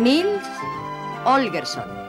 Nils Holgersson.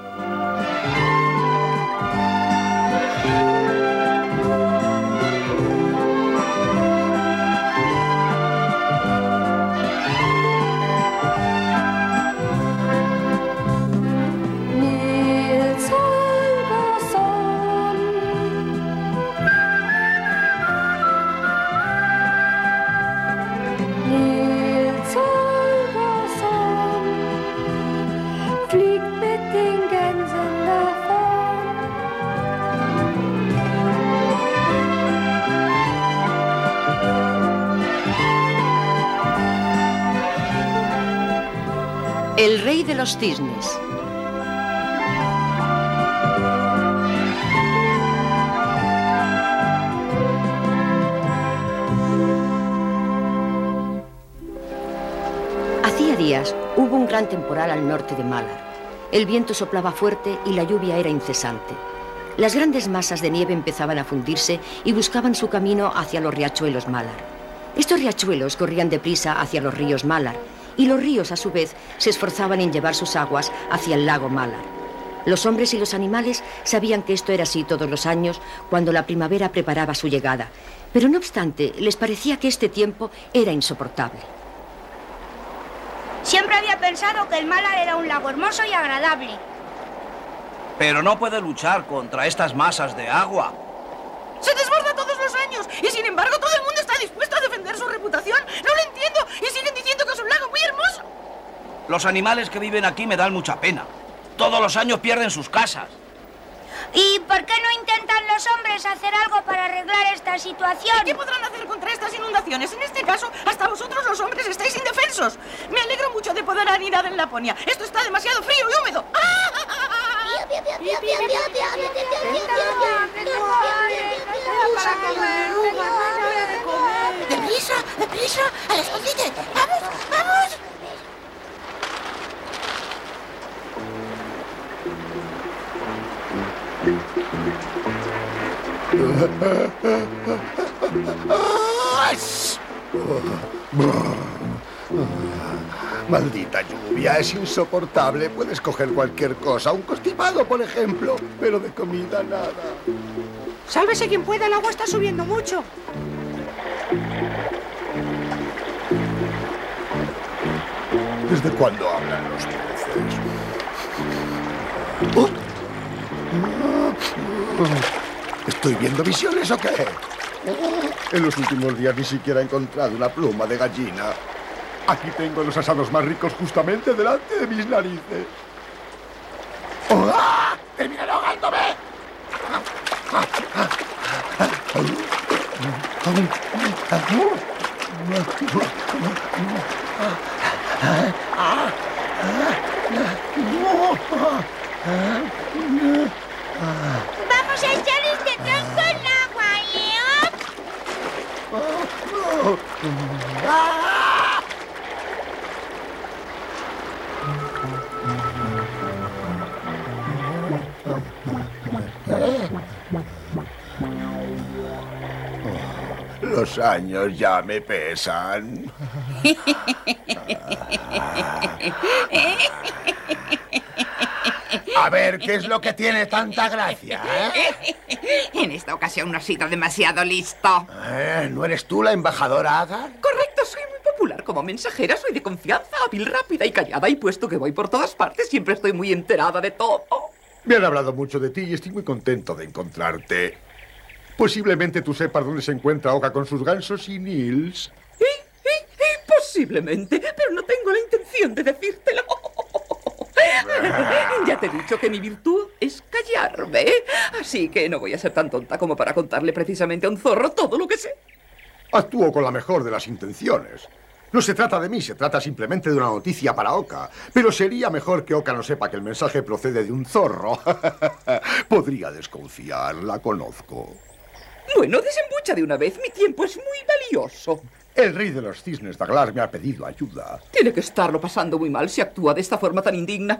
El rey de los cisnes. Hacía días hubo un gran temporal al norte de Malar. El viento soplaba fuerte y la lluvia era incesante. Las grandes masas de nieve empezaban a fundirse y buscaban su camino hacia los riachuelos Malar. Estos riachuelos corrían deprisa hacia los ríos Malar, y los ríos, a su vez, se esforzaban en llevar sus aguas hacia el lago Malar. Los hombres y los animales sabían que esto era así todos los años cuando la primavera preparaba su llegada, pero no obstante, les parecía que este tiempo era insoportable. Siempre había pensado que el Malar era un lago hermoso y agradable. Pero no puede luchar contra estas masas de agua. Se desborda todos los años y sin embargo todo el mundo está dispuesto a defender su reputación. No lo entiendo y siguen diciendo que es un lago muy hermoso. Los animales que viven aquí me dan mucha pena. Todos los años pierden sus casas. ¿Y por qué no intentan los hombres hacer algo para arreglar esta situación? ¿Qué podrán hacer contra estas inundaciones? En este caso, hasta vosotros los hombres estáis indefensos. Me alegro mucho de poder anidar en Laponia. Esto está demasiado frío y húmedo. ¡Deprisa! ¡Deprisa! ¡Al escondite! ¡Vamos! ¡Vamos! Maldita lluvia, es insoportable. Puedes coger cualquier cosa, un constipado, por ejemplo, pero de comida nada. Sálvese quien pueda, el agua está subiendo mucho. ¿Desde cuándo hablan los peces? ¡Oh! ¿Estoy viendo visiones o qué? En los últimos días ni siquiera he encontrado una pluma de gallina. Aquí tengo los asados más ricos justamente delante de mis narices. ¡Oh! ¡Ah! ¡Terminaré ahogándome! Vamos a echar este tronco en agua, Los años ya me pesan. A ver, ¿qué es lo que tiene tanta gracia, En esta ocasión no has sido demasiado listo. ¿No eres tú la embajadora Agar? Correcto, soy muy popular como mensajera. Soy de confianza, hábil, rápida y callada. Y puesto que voy por todas partes, siempre estoy muy enterada de todo. Me han hablado mucho de ti y estoy muy contento de encontrarte. Posiblemente tú sepas dónde se encuentra Oka con sus gansos y Nils. Posiblemente, pero no tengo la intención de decírtelo. Ya te he dicho que mi virtud es callarme, así que no voy a ser tan tonta como para contarle precisamente a un zorro todo lo que sé. Actúo con la mejor de las intenciones. No se trata de mí, se trata simplemente de una noticia para Oka. Pero sería mejor que Oka no sepa que el mensaje procede de un zorro. Podría desconfiar, la conozco. Bueno, desembucha de una vez. Mi tiempo es muy valioso. El rey de los cisnes, Douglas, me ha pedido ayuda. Tiene que estarlo pasando muy mal si actúa de esta forma tan indigna.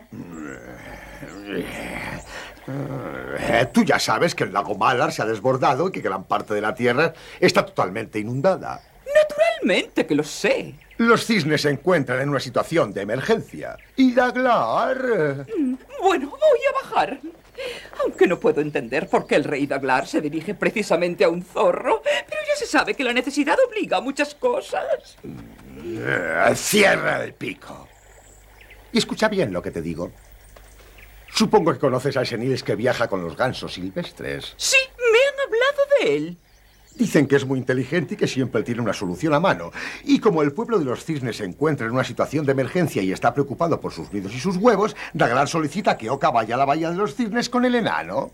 Tú ya sabes que el lago Malar se ha desbordado y que gran parte de la tierra está totalmente inundada. Naturalmente que lo sé. Los cisnes se encuentran en una situación de emergencia. Y Daglar... Bueno, voy a bajar. Aunque no puedo entender por qué el rey Daglar se dirige precisamente a un zorro, pero ya se sabe que la necesidad obliga a muchas cosas. Cierra el pico. Y escucha bien lo que te digo. Supongo que conoces a ese Niels que viaja con los gansos silvestres. Sí, me han hablado de él. Dicen que es muy inteligente y que siempre tiene una solución a mano. Y como el pueblo de los cisnes se encuentra en una situación de emergencia y está preocupado por sus nidos y sus huevos, Daglar solicita que Oka vaya a la bahía de los cisnes con el enano.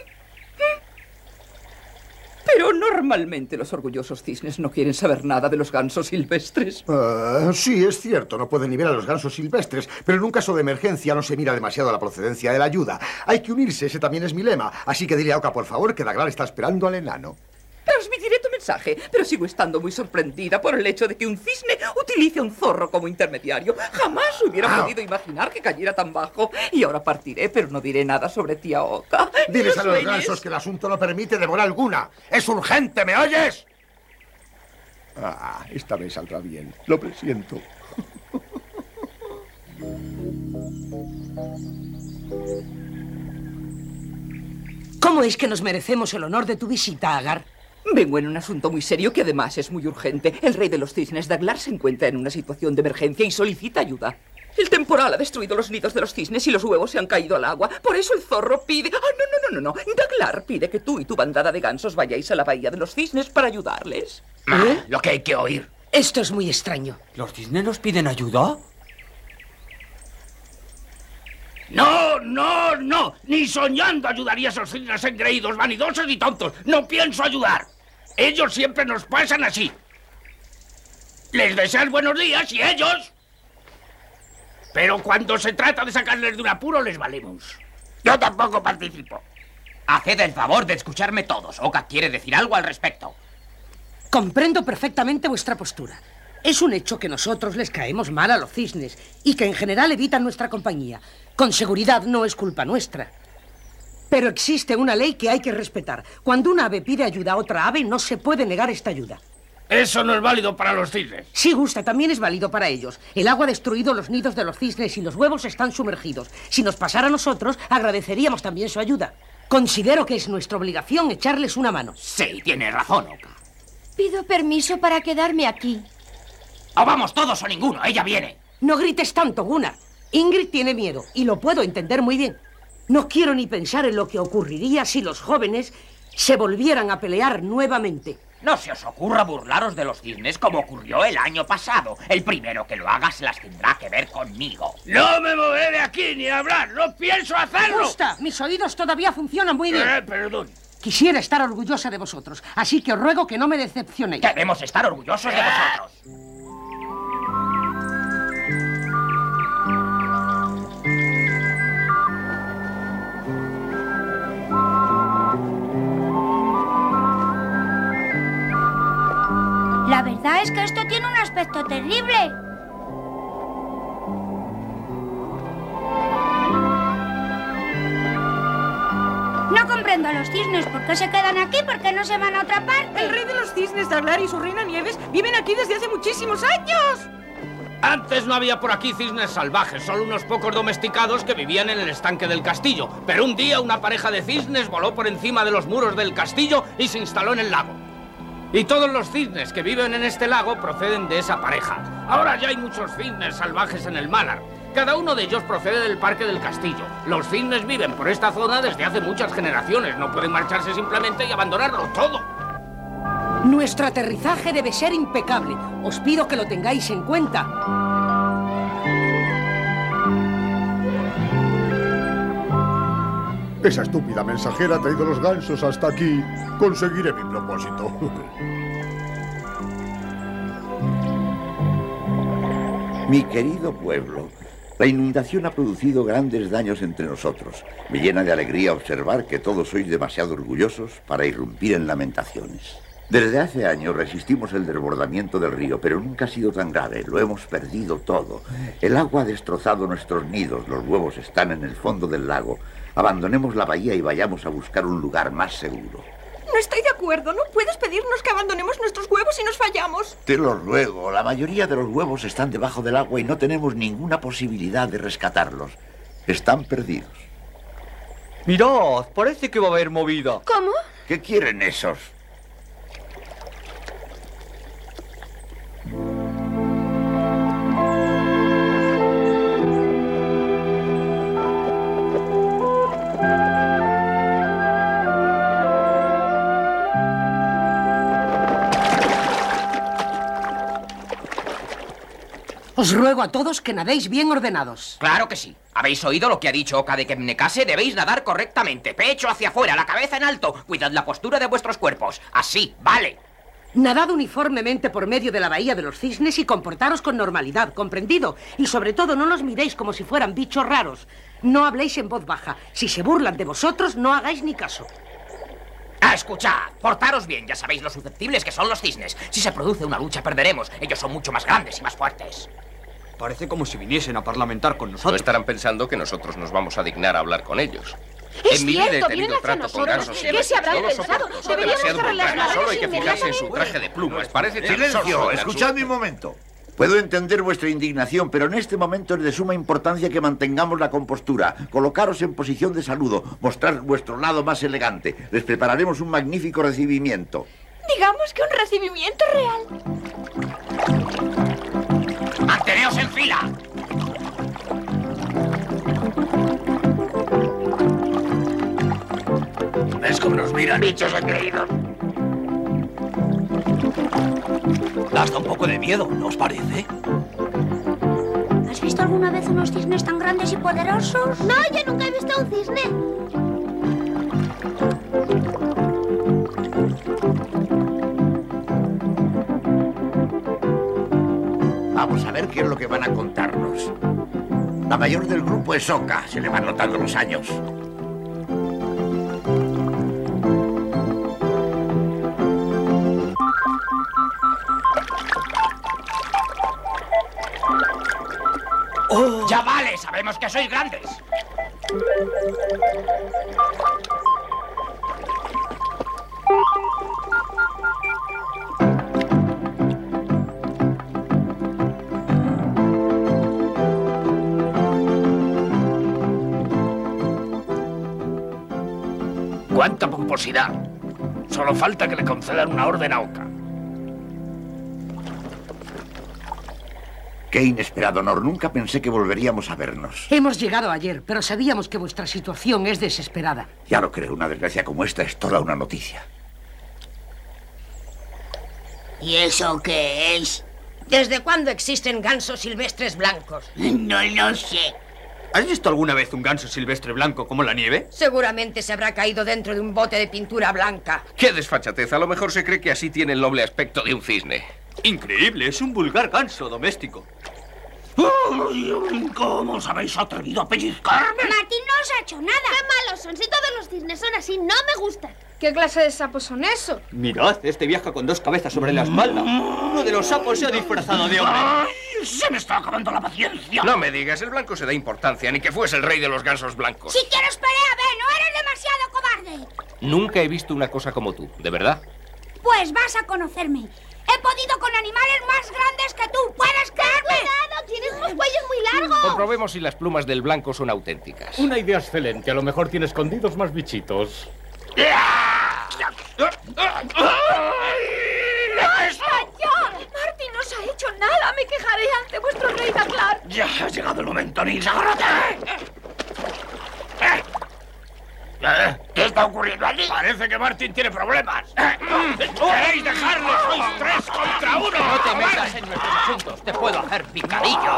Pero normalmente los orgullosos cisnes no quieren saber nada de los gansos silvestres. Sí, es cierto, no pueden ni ver a los gansos silvestres, pero en un caso de emergencia no se mira demasiado la procedencia de la ayuda. Hay que unirse, ese también es mi lema. Así que dile a Oka, por favor, que Daglar está esperando al enano. Transmitiré tu mensaje, pero sigo estando muy sorprendida por el hecho de que un cisne utilice a un zorro como intermediario. Jamás hubiera podido imaginar que cayera tan bajo. Y ahora partiré, pero no diré nada sobre tía Oka. Diles a los gansos que el asunto no permite demora alguna. ¡Es urgente, ¿me oyes? Esta vez saldrá bien. Lo presiento. ¿Cómo es que nos merecemos el honor de tu visita, Agar? Vengo en un asunto muy serio que además es muy urgente. El rey de los cisnes, Daglar, se encuentra en una situación de emergencia y solicita ayuda. El temporal ha destruido los nidos de los cisnes y los huevos se han caído al agua. Por eso el zorro pide... No. Daglar pide que tú y tu bandada de gansos vayáis a la bahía de los cisnes para ayudarles. Lo que hay que oír. Esto es muy extraño. ¿Los cisnes nos piden ayuda? No. Ni soñando ayudaría a esos cisnes engreídos, vanidosos y tontos. No pienso ayudar. Ellos siempre nos pasan así. Les deseas buenos días y ellos... Pero cuando se trata de sacarles de un apuro, les valemos. Yo tampoco participo. Haced el favor de escucharme todos. Oka quiere decir algo al respecto. Comprendo perfectamente vuestra postura. Es un hecho que nosotros les caemos mal a los cisnes y que en general evitan nuestra compañía. Con seguridad no es culpa nuestra. Pero existe una ley que hay que respetar. Cuando un ave pide ayuda a otra ave, no se puede negar esta ayuda. Eso no es válido para los cisnes. Sí, Gusta, también es válido para ellos. El agua ha destruido los nidos de los cisnes y los huevos están sumergidos. Si nos pasara a nosotros, agradeceríamos también su ayuda. Considero que es nuestra obligación echarles una mano. Sí, tienes razón, Oka. Pido permiso para quedarme aquí. O vamos todos o ninguno, ella viene. No grites tanto, Gunnar. Ingrid tiene miedo y lo puedo entender muy bien. No quiero ni pensar en lo que ocurriría si los jóvenes se volvieran a pelear nuevamente. No se os ocurra burlaros de los cisnes como ocurrió el año pasado. El primero que lo haga se las tendrá que ver conmigo. No me moveré de aquí ni hablar. No pienso hacerlo. Gusta, mis oídos todavía funcionan muy bien. Perdón. Quisiera estar orgullosa de vosotros, así que os ruego que no me decepcionéis. Debemos estar orgullosos de vosotros. La verdad es que esto tiene un aspecto terrible. No comprendo a los cisnes. ¿Por qué se quedan aquí? ¿Por qué no se van a otra parte? El rey de los cisnes, Daglar, y su reina Nieves viven aquí desde hace muchísimos años. Antes no había por aquí cisnes salvajes, solo unos pocos domesticados que vivían en el estanque del castillo. Pero un día una pareja de cisnes voló por encima de los muros del castillo y se instaló en el lago. Y todos los cisnes que viven en este lago proceden de esa pareja. Ahora ya hay muchos cisnes salvajes en el Malar. Cada uno de ellos procede del parque del castillo. Los cisnes viven por esta zona desde hace muchas generaciones. No pueden marcharse simplemente y abandonarlo todo. Nuestro aterrizaje debe ser impecable. Os pido que lo tengáis en cuenta. Esa estúpida mensajera ha traído los gansos hasta aquí. Conseguiré mi propósito. Mi querido pueblo, la inundación ha producido grandes daños entre nosotros. Me llena de alegría observar que todos sois demasiado orgullosos para irrumpir en lamentaciones. Desde hace años resistimos el desbordamiento del río, pero nunca ha sido tan grave. Lo hemos perdido todo. El agua ha destrozado nuestros nidos, los huevos están en el fondo del lago. Abandonemos la bahía y vayamos a buscar un lugar más seguro. No estoy de acuerdo. No puedes pedirnos que abandonemos nuestros huevos si nos fallamos. Te lo ruego. La mayoría de los huevos están debajo del agua y no tenemos ninguna posibilidad de rescatarlos. Están perdidos. Mirad, parece que va a haber movida. ¿Cómo? ¿Qué quieren esos? Os ruego a todos que nadéis bien ordenados. Claro que sí. ¿Habéis oído lo que ha dicho Oka de Kebnekaise? Debéis nadar correctamente. Pecho hacia afuera, la cabeza en alto. Cuidad la postura de vuestros cuerpos. Así, vale. Nadad uniformemente por medio de la bahía de los cisnes y comportaros con normalidad, ¿comprendido? Y sobre todo no los miréis como si fueran bichos raros. No habléis en voz baja. Si se burlan de vosotros, no hagáis ni caso. Escuchad, portaros bien. Ya sabéis lo susceptibles que son los cisnes. Si se produce una lucha, perderemos. Ellos son mucho más grandes y más fuertes. Parece como si viniesen a parlamentar con No nosotros. estarán pensando que nosotros nos vamos a dignar a hablar con ellos. Es En mi vida he cierto, tenido vienen hacia trato con nosotros. gansos ¿Qué se habrán silvestres. No lo pensado? soporto. Son Deberíamos demasiado cerrar las vulgares. Solo hay que narices fijarse en su inmediatamente. traje de plumas. Parece tan Silencio, soso, tan escuchadme un momento. Puedo entender vuestra indignación, pero en este momento es de suma importancia que mantengamos la compostura. Colocaros en posición de saludo, mostrar vuestro lado más elegante. Les prepararemos un magnífico recibimiento. Digamos que un recibimiento real. ¡Manteneos en fila! ¿Ves cómo nos miran? ¡Bichos engreídos! Da hasta un poco de miedo, ¿no os parece? ¿Has visto alguna vez unos cisnes tan grandes y poderosos? No, yo nunca he visto un cisne. Vamos a ver qué es lo que van a contarnos. La mayor del grupo es Oka, se le van notando los años. ¡Ya vale! ¡Sabemos que sois grandes! ¡Cuánta pomposidad! Solo falta que le concedan una orden a Oka. Qué inesperado honor. Nunca pensé que volveríamos a vernos. Hemos llegado ayer, pero sabíamos que vuestra situación es desesperada. Ya lo creo, una desgracia como esta es toda una noticia. ¿Y eso qué es? ¿Desde cuándo existen gansos silvestres blancos? No lo sé. ¿Has visto alguna vez un ganso silvestre blanco como la nieve? Seguramente se habrá caído dentro de un bote de pintura blanca. ¡Qué desfachatez! A lo mejor se cree que así tiene el noble aspecto de un cisne. Increíble, es un vulgar ganso doméstico. ¿Cómo os habéis atrevido a pellizcarme? Martín no os ha hecho nada. ¡Qué malos son! Si todos los cisnes son así, no me gustan. ¿Qué clase de sapos son esos? Mirad, este viaja con dos cabezas sobre la espalda. Uno de los sapos se ha disfrazado de hombre. ¡Ay! ¡Se me está acabando la paciencia! No me digas, el blanco se da importancia, ni que fuese el rey de los gansos blancos. Si quieres pelea, ve, no eres demasiado cobarde. Nunca he visto una cosa como tú, ¿de verdad? Pues vas a conocerme. He podido con animales más grandes que tú. ¿Puedes creerme? ¡Cuidado! ¡Tienes unos cuellos muy largos! Comprobemos si las plumas del blanco son auténticas. Una idea excelente. A lo mejor tiene escondidos más bichitos. Martín no os ha hecho nada. Me quejaré ante vuestro rey Daglar. ¡Ya ha llegado el momento, Nils! ¡Agárrate! ¿Qué está ocurriendo allí? Parece que Martin tiene problemas. ¿Queréis dejarle? ¡Sois 3 contra 1! No te metas en nuestros asuntos. Te puedo hacer picadillo.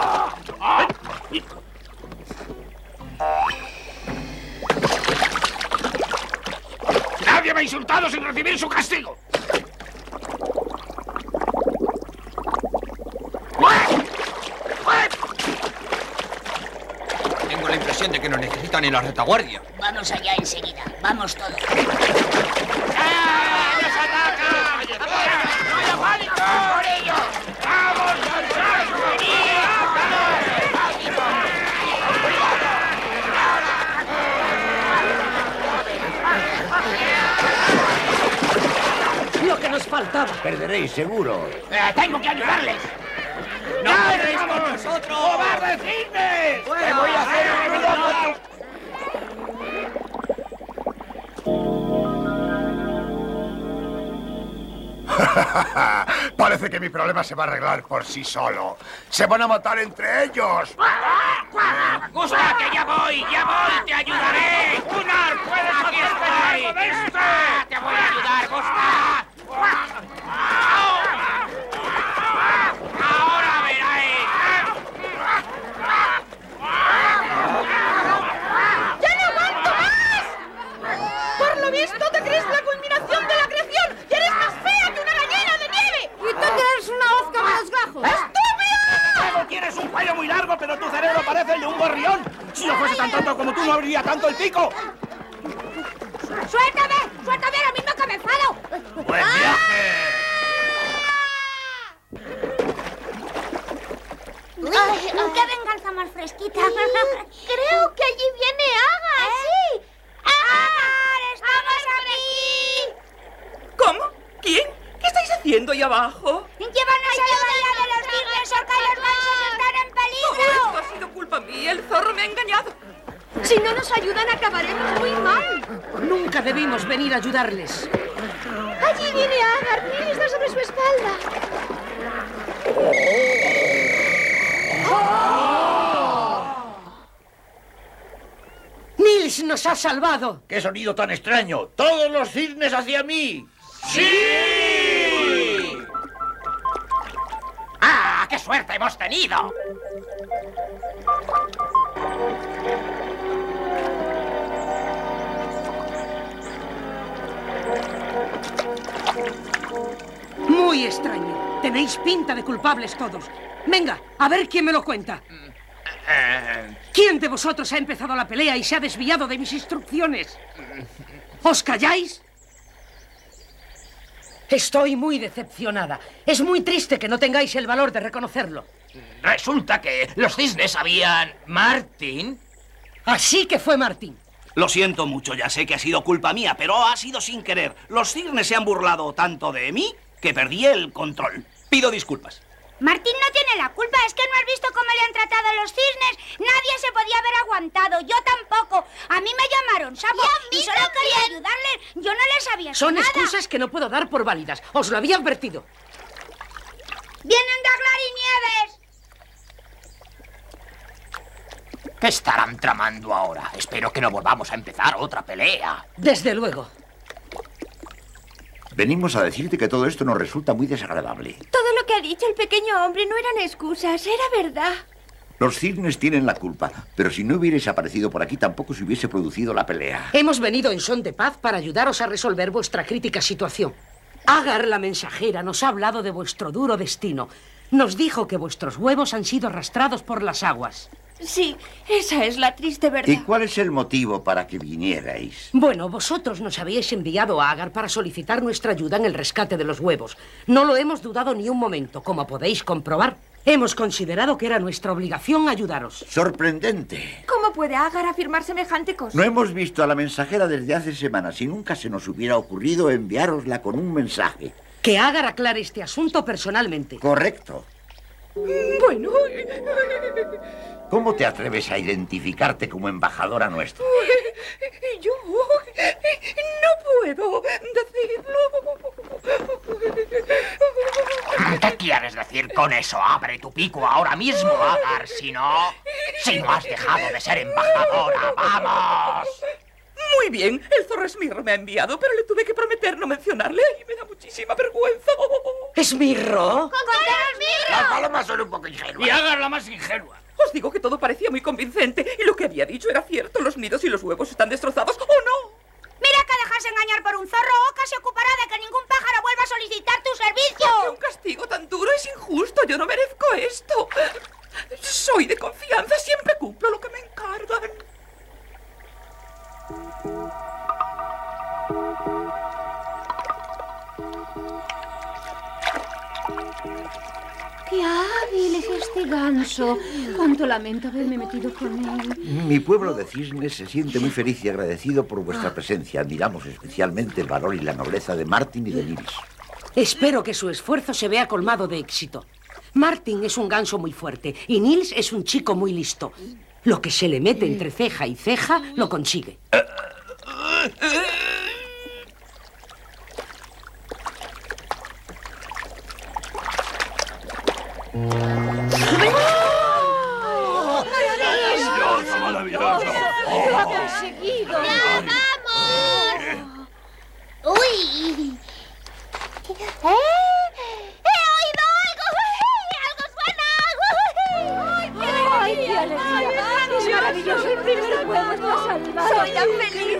¡Nadie me ha insultado sin recibir su castigo! Tengo la impresión de que nos necesitan en la retaguardia. Vamos allá enseguida. Vamos todos. ¡Nos ataca! ¡No haya pánico! ¡Por ello! ¡Vamos, importaba. Perderéis, seguro. ¡Tengo que ayudarles! ¡No podréis con nosotros! ¡Cobarde cisnes! ¡Te voy a hacer un ruido! Parece que mi problema se va a arreglar por sí solo. ¡Se van a matar entre ellos! ¡Gusta, que ya voy! ¡Te ayudaré! ¡Gunnar, puedes ¡Aquí estoy! de este! ¡Te voy a ayudar, Gusta! ¡Ahora veréis! ¡Ya no aguanto más! Por lo visto te crees la culminación de la creación y eres más fea que una gallina de nieve. Y tú tienes una voz que me desgajo. Luego tienes un cuello muy largo, pero tu cerebro parece el de un gorrión. Si yo fuese tan tonto como tú, no abriría tanto el pico. ¡Suéltame! ¡Suéltame ahora mismo que me enfado! ¡Buen viaje! ¡Qué venganza más fresquita! Creo que allí viene Agar, sí. ¡Agar! ¡Estamos aquí! ¿Cómo? ¿Quién? ¿Qué estáis haciendo ahí abajo? ¡Llévanos a la bahía de los cisnes, Orca, y los gansos están en Todo peligro! esto ha sido culpa mía. El zorro me ha engañado. Si no nos ayudan acabaremos muy mal. Nunca debimos venir a ayudarles. Allí viene Agar. Nils está sobre su espalda. ¡Nils nos ha salvado! ¡Qué sonido tan extraño! ¡Todos los cisnes hacia mí! ¡Sí! ¡Ah, qué suerte hemos tenido! Muy extraño. Tenéis pinta de culpables todos. Venga, a ver quién me lo cuenta. ¿Quién de vosotros ha empezado la pelea y se ha desviado de mis instrucciones? ¿Os calláis? Estoy muy decepcionada. Es muy triste que no tengáis el valor de reconocerlo. Resulta que los cisnes habían... ¿Martín? Así que fue Martín. Lo siento mucho, ya sé que ha sido culpa mía, pero ha sido sin querer. Los cisnes se han burlado tanto de mí que perdí el control. Pido disculpas. Martín no tiene la culpa, es que no has visto cómo le han tratado a los cisnes. Nadie se podía haber aguantado, yo tampoco. A mí me llamaron sapo y solo quería ayudarles. Yo no les había hecho Son nada. excusas que no puedo dar por válidas. Os lo había advertido. ¡Vienen Daglar y Nieves! ¿Qué estarán tramando ahora? Espero que no volvamos a empezar otra pelea. Desde luego. Venimos a decirte que todo esto nos resulta muy desagradable. Todo lo que ha dicho el pequeño hombre no eran excusas, era verdad. Los cisnes tienen la culpa, pero si no hubierais aparecido por aquí tampoco se hubiese producido la pelea. Hemos venido en son de paz para ayudaros a resolver vuestra crítica situación. Agar, la mensajera, nos ha hablado de vuestro duro destino. Nos dijo que vuestros huevos han sido arrastrados por las aguas. Sí, esa es la triste verdad. ¿Y cuál es el motivo para que vinierais? Bueno, vosotros nos habíais enviado a Agar para solicitar nuestra ayuda en el rescate de los huevos. No lo hemos dudado ni un momento, como podéis comprobar. Hemos considerado que era nuestra obligación ayudaros. Sorprendente. ¿Cómo puede Agar afirmar semejante cosa? No hemos visto a la mensajera desde hace semanas y nunca se nos hubiera ocurrido enviárosla con un mensaje. Que Agar aclare este asunto personalmente. Correcto. Bueno... ¿Cómo te atreves a identificarte como embajadora nuestra? Yo no puedo decirlo. ¿Qué quieres decir con eso? Abre tu pico ahora mismo, Agar, si no has dejado de ser embajadora, ¡vamos! Muy bien, el zorro Esmirro me ha enviado, pero le tuve que prometer no mencionarle y me da muchísima vergüenza. ¿Esmirro? ¿Con qué Esmirro? Las palomas son un poco ingenuas. Y Agar la más ingenua. Os digo que todo parecía muy convincente y lo que había dicho era cierto. Los nidos y los huevos están destrozados, ¿o no? Mira que dejarse engañar por un zorro, Oca se ocupará de que ningún pájaro vuelva a solicitar tu servicio. ¿Por qué un castigo tan duro es injusto? Yo no merezco esto. Soy de confianza, siempre cumplo lo que me encargan. ¡Qué hábil es este ganso! Cuánto lamento haberme metido con él. Mi pueblo de cisnes se siente muy feliz y agradecido por vuestra presencia. Admiramos especialmente el valor y la nobleza de Martín y de Nils. Espero que su esfuerzo se vea colmado de éxito. Martin es un ganso muy fuerte y Nils es un chico muy listo. Lo que se le mete entre ceja y ceja lo consigue. ¡Maravilloso, maravilloso! ¡Lo ha conseguido! ¡Ya vamos! ¡Uy! ¡He oído algo! ¡Algo suena! ¡Ay, qué alegría! ¡Es maravilloso! El primer huevo está salvado. ¡Soy tan feliz!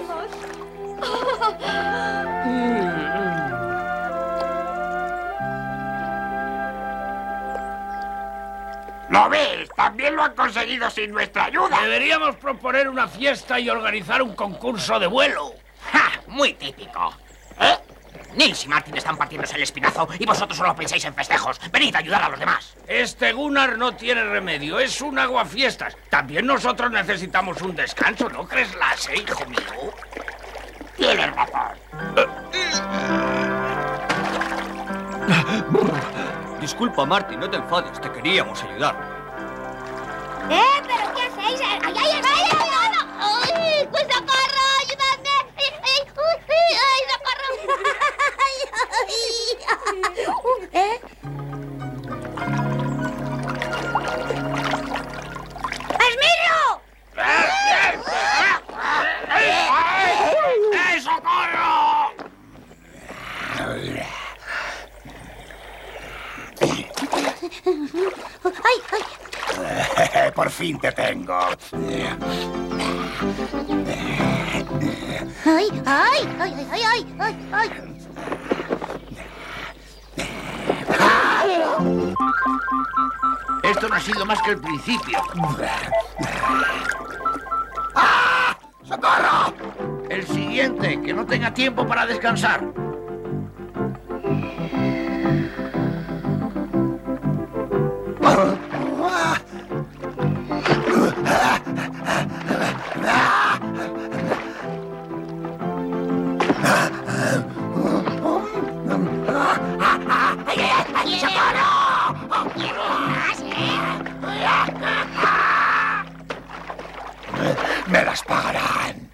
¿Lo ves? También lo han conseguido sin nuestra ayuda. Deberíamos proponer una fiesta y organizar un concurso de vuelo. ¡Ja! Muy típico. ¿Eh? Nils y Martin están partiéndose el espinazo y vosotros solo pensáis en festejos. Venid a ayudar a los demás. Este Gunnar no tiene remedio, es un aguafiestas. También nosotros necesitamos un descanso, ¿no crees, Lasse, hijo mío? Tienes razón. Disculpa, Martin, no te enfades, te queríamos ayudar. ¿Pero qué hacéis? ¡Ay, ay, ay! ¡Ay, pues socorro! ¡Ayúdame! ¡Ay, socorro! ¡Esmirro! ¡Socorro! Por fin te tengo. ¡Ay, ay, ay, ay, ay, ay, ay! Esto no ha sido más que el principio. ¡Ah! ¡Socorro! El siguiente, que no tenga tiempo para descansar. Me las pagarán.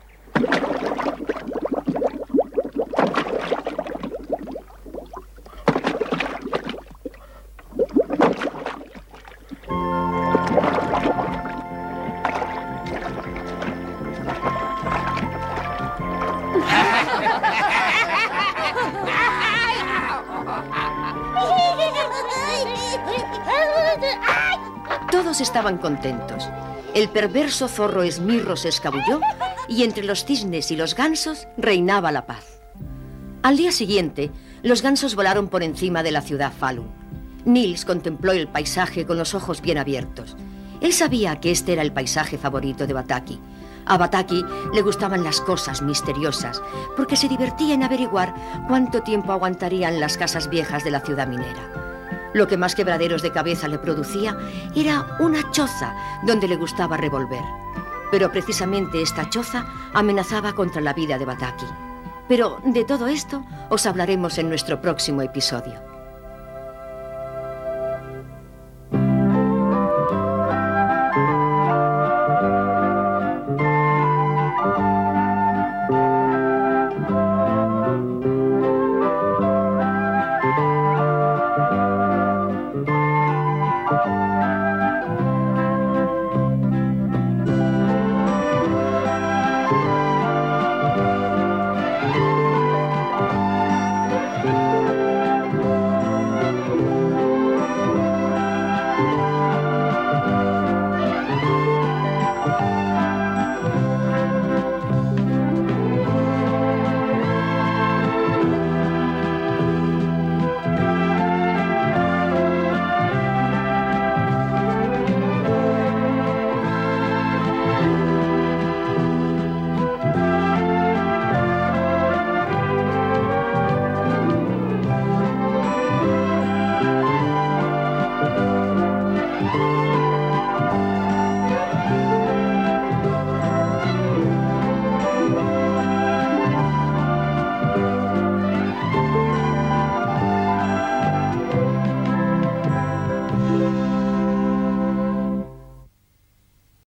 Todos estaban contentos. El perverso zorro Esmirro se escabulló y entre los cisnes y los gansos reinaba la paz. Al día siguiente, los gansos volaron por encima de la ciudad Falun. Nils contempló el paisaje con los ojos bien abiertos. Él sabía que este era el paisaje favorito de Bataki. A Bataki le gustaban las cosas misteriosas, porque se divertía en averiguar cuánto tiempo aguantarían las casas viejas de la ciudad minera. Lo que más quebraderos de cabeza le producía era una choza donde le gustaba revolver. Pero precisamente esta choza amenazaba contra la vida de Bataki. Pero de todo esto os hablaremos en nuestro próximo episodio.